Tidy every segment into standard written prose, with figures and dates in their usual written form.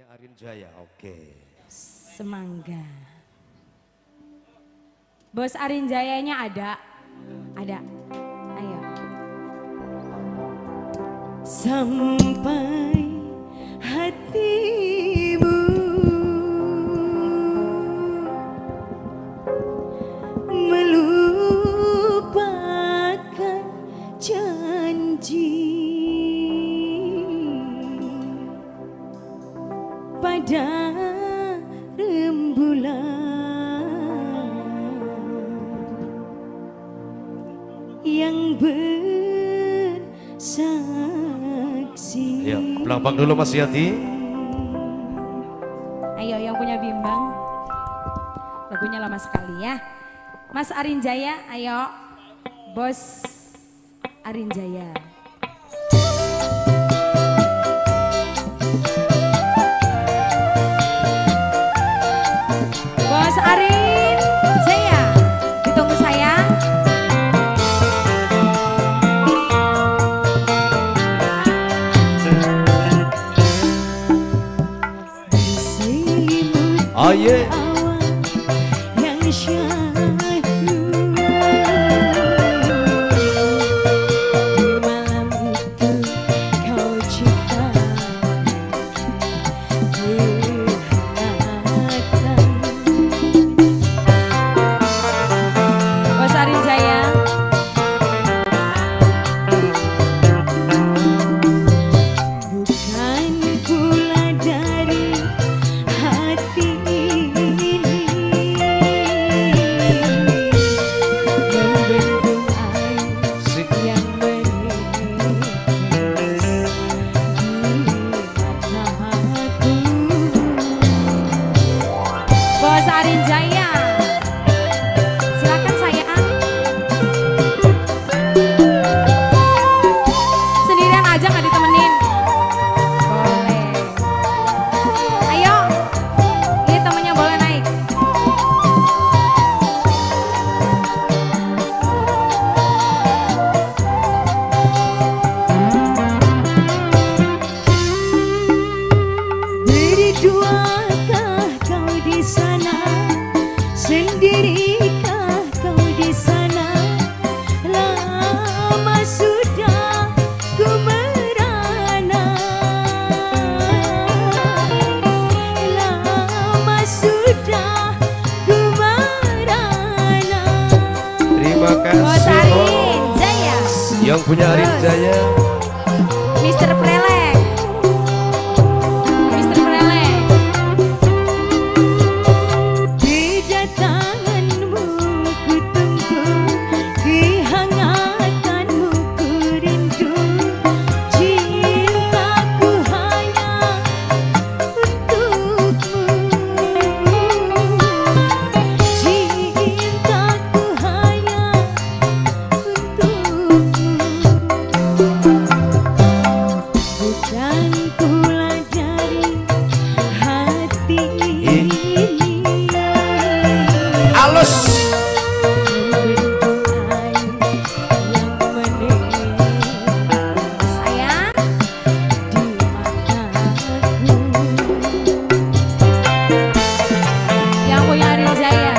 Arin Jaya, oke. Semangga. Bos Arin Jayanya ada? Ada. Ayo. Sampai hatimu melupakan janji pada rembulan yang bersaksi. Ya, pelambang dulu Mas Yati. Ayo yang punya bimbang. Lagunya lama sekali ya. Mas Arin Jaya, ayo. Bos Arin Jaya. Bos Arin Jaya, ditunggu sayang. Oh yeah. Yang syahdu di malam itu kau cipta kehangatan. Bos Arin Jaya. Bukan pula dari hati ini membendung air yang menetes di mataku. Bos Arin Jaya, silakan sayang. Sendirian aja nggak ditemenin? Boleh. Ayo, ini temennya boleh naik. Berduakah kau di sana, sendirikah kau di sana? Lama sudah ku merana, lama sudah ku merana. Terima Bos kasih Arin Jaya, yang punya Arin Jaya. Mr. Prelek, Mr. Prelek. Kedatanganmu ku tunggu, kehangatanmu ku rindu. Cintaku hanya untukmu, cintaku hanya untukmu. Bukan pula dari hati ini Alus. membendung air yang menetes sayang di mataku. Yang punya Arin Jaya.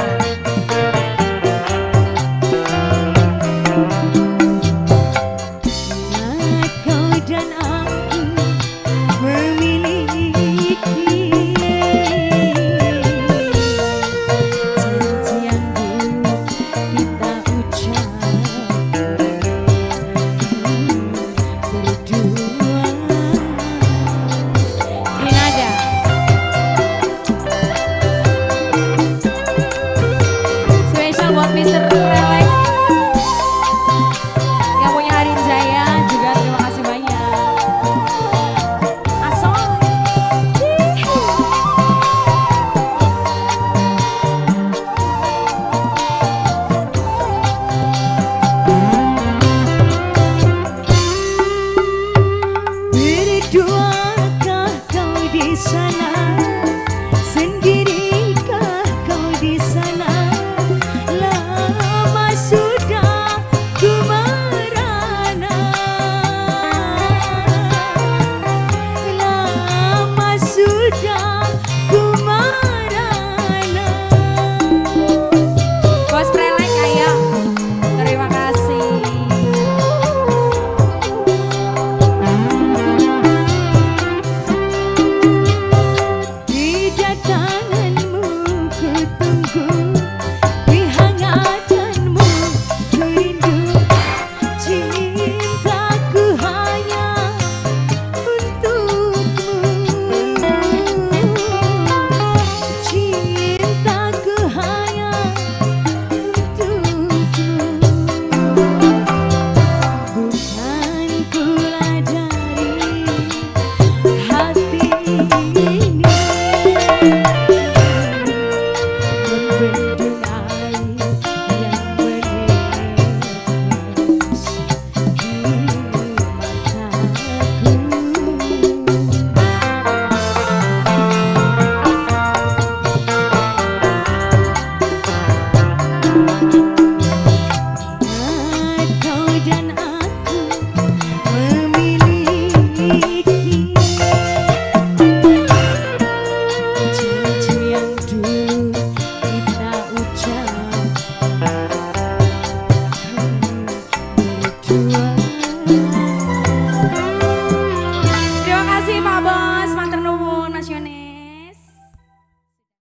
Bila kau dan aku memiliki janji yang dulu kita ucapkan berdua. Ini nada. Spesial buat Mr. Prelek yang punya Arin Jaya juga, terima kasih banyak. Asal. Berduakah kau di sana, sendirikah kau di sana? Lama sudah ku merana, lama sudah